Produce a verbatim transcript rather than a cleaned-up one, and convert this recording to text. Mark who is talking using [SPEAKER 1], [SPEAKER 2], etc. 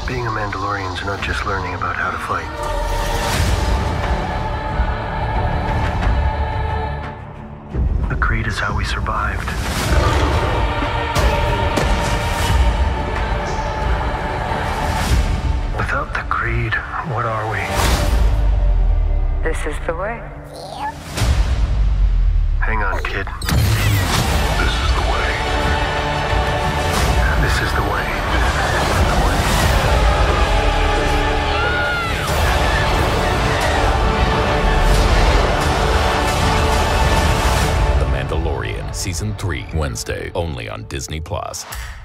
[SPEAKER 1] Being a Mandalorian's not just learning about how to fight. The creed is how we survived. Without the creed, what are we?
[SPEAKER 2] This is the way.
[SPEAKER 1] Hang on, kid.
[SPEAKER 3] This is the way.
[SPEAKER 1] This is the way.
[SPEAKER 4] The Mandalorian, Season three, Wednesday, only on Disney Plus.